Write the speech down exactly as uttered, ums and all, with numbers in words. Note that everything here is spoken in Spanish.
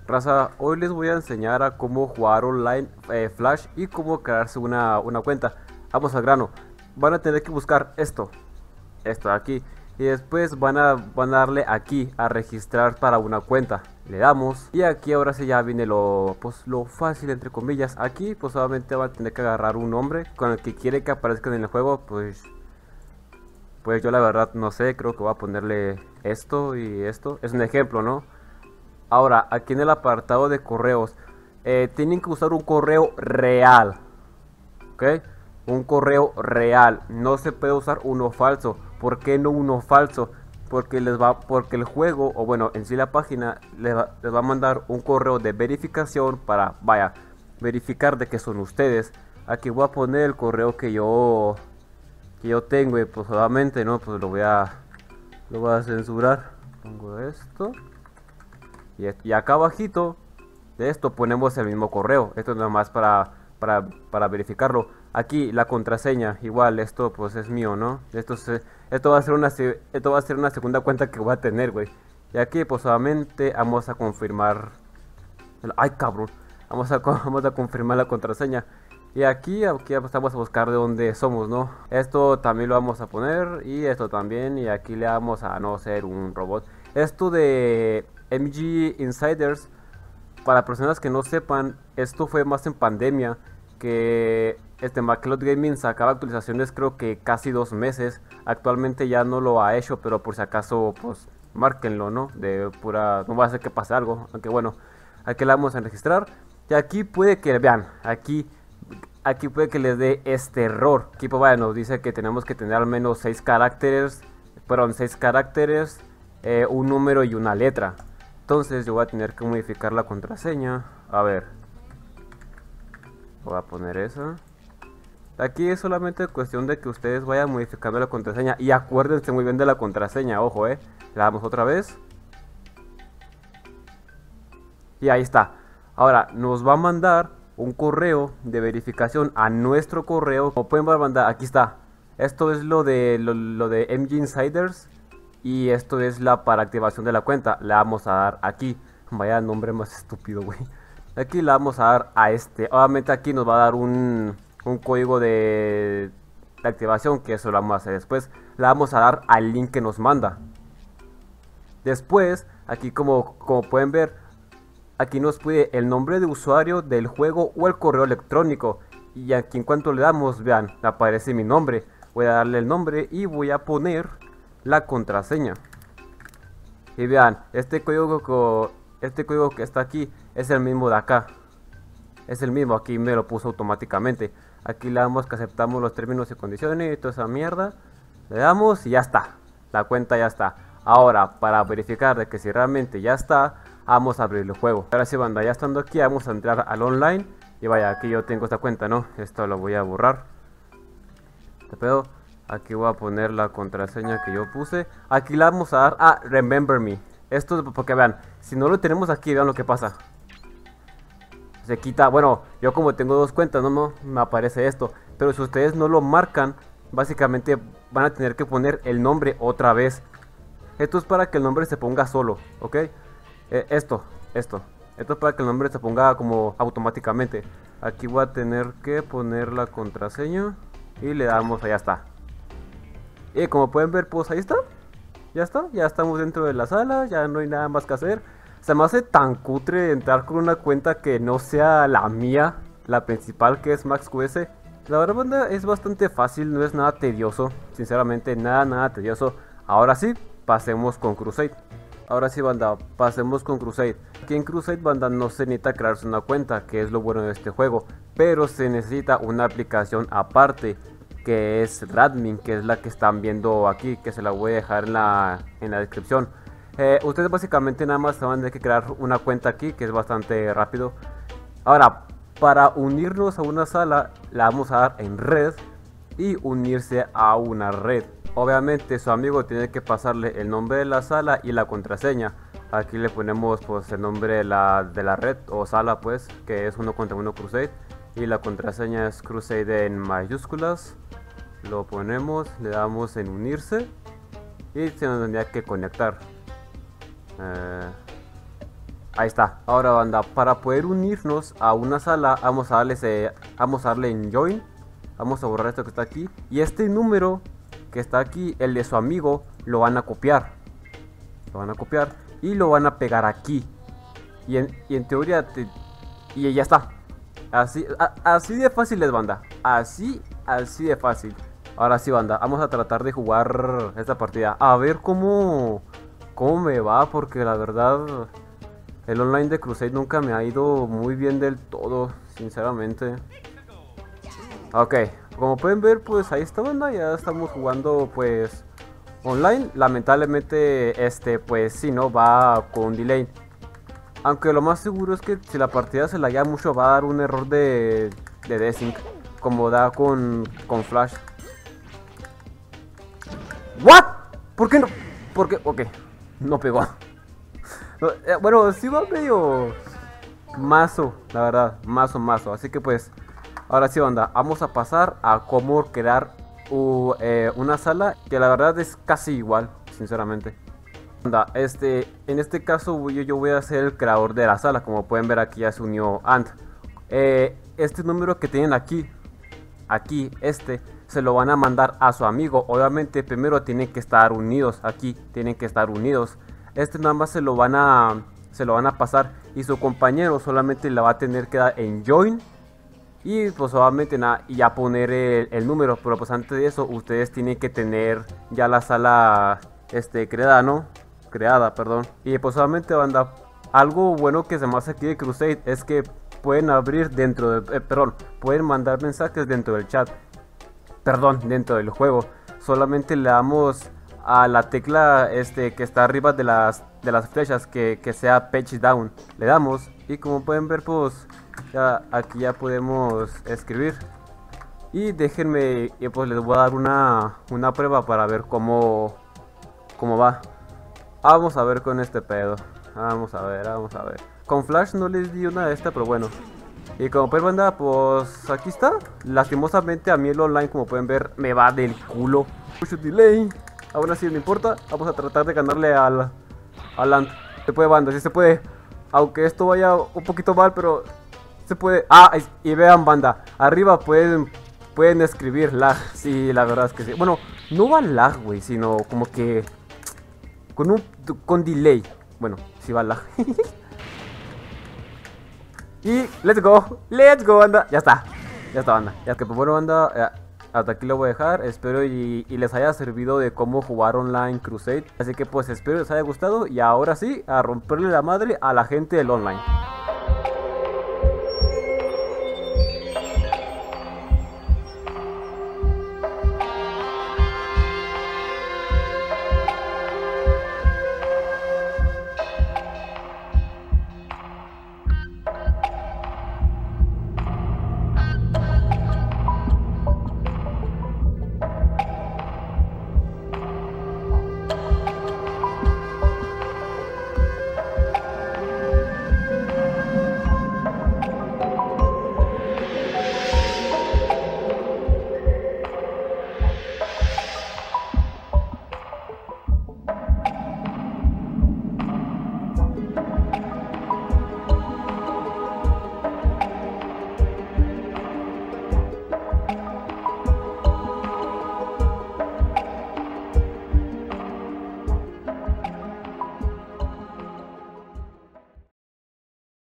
Raza, hoy les voy a enseñar a cómo jugar online eh, Flash y cómo crearse una, una cuenta. Vamos al grano. Van a tener que buscar esto, esto de aquí. Y después van a, van a darle aquí a registrar para una cuenta. Le damos y aquí ahora sí ya viene lo, pues, lo fácil entre comillas. Aquí pues solamente van a tener que agarrar un nombre con el que quiere que aparezcan en el juego. Pues, pues yo la verdad no sé, creo que voy a ponerle esto y esto. Es un ejemplo, ¿no? Ahora, aquí en el apartado de correos, eh, tienen que usar un correo real, ¿ok? Un correo real, no se puede usar uno falso. ¿Por qué no uno falso? Porque les va, porque el juego, o bueno, en sí la página, les va, les va a mandar un correo de verificación para, vaya, verificar de que son ustedes. Aquí voy a poner el correo que yo, que yo tengo y pues solamente, ¿no? Pues lo voy a, lo voy a censurar. Pongo esto. Y acá abajito de esto ponemos el mismo correo. Esto es nada más para, para, para verificarlo. Aquí la contraseña, igual esto pues es mío, ¿no? Esto, se, esto, va a ser una, esto va a ser una segunda cuenta que voy a tener, güey. Y aquí pues solamente vamos a confirmar. Ay, cabrón. Vamos a, vamos a confirmar la contraseña. Y aquí, aquí vamos a buscar de dónde somos, ¿no? Esto también lo vamos a poner. Y esto también. Y aquí le vamos a no ser un robot. Esto de M G Insiders, para personas que no sepan, esto fue más en pandemia, que este Macleod Gaming sacaba actualizaciones creo que casi dos meses. Actualmente ya no lo ha hecho, pero por si acaso pues márquenlo, ¿no? De pura, no va a hacer que pase algo, aunque bueno, aquí la vamos a registrar. Y aquí puede que vean, aquí aquí puede que les dé este error. Aquí pues vaya, nos dice que tenemos que tener al menos seis caracteres, perdón, seis caracteres, eh, un número y una letra. Entonces yo voy a tener que modificar la contraseña. A ver, voy a poner esa. Aquí es solamente cuestión de que ustedes vayan modificando la contraseña. Y acuérdense muy bien de la contraseña, ojo, eh. Le damos otra vez. Y ahí está. Ahora nos va a mandar un correo de verificación a nuestro correo. Como pueden mandar, aquí está. Esto es lo de, lo, lo de M G Insiders. Y esto es la para activación de la cuenta. Le vamos a dar aquí. Vaya nombre más estúpido, güey. Aquí le vamos a dar a este. Obviamente aquí nos va a dar un, un código de, de activación, que eso lo vamos a hacer después. Le vamos a dar al link que nos manda. Después, aquí como, como pueden ver, aquí nos pide el nombre de usuario del juego o el correo electrónico. Y aquí en cuanto le damos, vean, aparece mi nombre. Voy a darle el nombre y voy a poner la contraseña. Y vean, este código, este código que está aquí es el mismo de acá. Es el mismo, aquí me lo puso automáticamente. Aquí le damos que aceptamos los términos y condiciones y toda esa mierda. Le damos y ya está. La cuenta ya está. Ahora, para verificar de que si realmente ya está, vamos a abrir el juego. Ahora sí, banda, ya estando aquí, vamos a entrar al online. Y vaya, aquí yo tengo esta cuenta, ¿no? Esto lo voy a borrar. Este pedo. Aquí voy a poner la contraseña que yo puse. Aquí la vamos a dar a Remember Me. Esto es porque vean, si no lo tenemos aquí, vean lo que pasa. Se quita, bueno, yo como tengo dos cuentas, no, no me aparece esto. Pero si ustedes no lo marcan, básicamente van a tener que poner el nombre otra vez. Esto es para que el nombre se ponga solo, ¿ok? Eh, esto, esto. Esto es para que el nombre se ponga como automáticamente. Aquí voy a tener que poner la contraseña. Y le damos, allá está. Y como pueden ver, pues ahí está. Ya está, ya estamos dentro de la sala. Ya no hay nada más que hacer. Se me hace tan cutre entrar con una cuenta que no sea la mía, la principal, que es MaxQS. La verdad, banda, es bastante fácil, no es nada tedioso. Sinceramente, nada, nada tedioso. Ahora sí, pasemos con Crusade. Ahora sí, banda, pasemos con Crusade. Aquí en Crusade, banda, no se necesita crearse una cuenta, que es lo bueno de este juego. Pero se necesita una aplicación aparte, que es Radmin, que es la que están viendo aquí, que se la voy a dejar en la, en la descripción. Eh, ustedes básicamente nada más van a tener que crear una cuenta aquí, que es bastante rápido. Ahora, para unirnos a una sala, la vamos a dar en red y unirse a una red. Obviamente su amigo tiene que pasarle el nombre de la sala y la contraseña. Aquí le ponemos pues el nombre de la, de la red o sala, pues, que es uno contra uno Crusade. Y la contraseña es Crusade en mayúsculas. Lo ponemos, le damos en unirse y se nos tendría que conectar. Eh, Ahí está. Ahora, banda, para poder unirnos a una sala, vamos a darle, ese, vamos a darle en join. Vamos a borrar esto que está aquí. Y este número que está aquí, el de su amigo, lo van a copiar. Lo van a copiar y lo van a pegar aquí. Y en, y en teoría, te, y ya está. Así, a, así de fácil es, banda. Así, así de fácil. Ahora sí, banda, vamos a tratar de jugar esta partida. A ver cómo, cómo me va, porque la verdad, el online de Crusade nunca me ha ido muy bien del todo, sinceramente. Ok, como pueden ver, pues ahí está, banda, ya estamos jugando, pues, online. Lamentablemente, este, pues sí, no, va con delay. Aunque lo más seguro es que si la partida se laguea mucho, va a dar un error de, de desync, como da con, con Flash. ¿What? ¿Por qué no? ¿Por qué? Ok, no pegó. Bueno, sí va medio mazo, la verdad, mazo, mazo. Así que pues, ahora sí, banda, vamos a pasar a cómo crear uh, eh, una sala que la verdad es casi igual, sinceramente. Banda, este, en este caso yo, yo voy a ser el creador de la sala. Como pueden ver, aquí ya se unió Ant. Eh, este número que tienen aquí, aquí, este, se lo van a mandar a su amigo. Obviamente primero tienen que estar unidos. Aquí tienen que estar unidos. Este nada más se lo van a se lo van a pasar y su compañero solamente la va a tener que dar en join y pues obviamente nada, y ya poner el, el número. Pero pues antes de eso ustedes tienen que tener ya la sala este creada, ¿no? Creada, perdón. Y pues obviamente, banda, algo bueno que se me hace aquí de Crusade es que pueden abrir dentro de, eh, perdón, pueden mandar mensajes dentro del chat. Perdón, dentro del juego. Solamente le damos a la tecla este que está arriba de las de las flechas, que, que sea page down. Le damos y como pueden ver, pues ya aquí ya podemos escribir. Y déjenme, y pues les voy a dar una, una prueba para ver cómo, cómo va. Vamos a ver con este pedo. Vamos a ver, vamos a ver. Con Flash no les di una de esta, pero bueno. Y como pueden, banda, pues aquí está. Lastimosamente a mí el online, como pueden ver, me va del culo. Mucho delay. Aún así no importa. Vamos a tratar de ganarle al Alan. Se puede, banda, sí se puede. Aunque esto vaya un poquito mal, pero se puede. Ah, y vean, banda, arriba pueden pueden escribir lag. Sí, la verdad es que sí. Bueno, no va lag, güey, sino como que con un con delay. Bueno, sí va lag. Y let's go, let's go, banda. Ya está, ya está, banda. Ya que pues bueno, banda, eh, hasta aquí lo voy a dejar. Espero y, y les haya servido de cómo jugar online Crusade. Así que pues espero les haya gustado. Y ahora sí, a romperle la madre a la gente del online.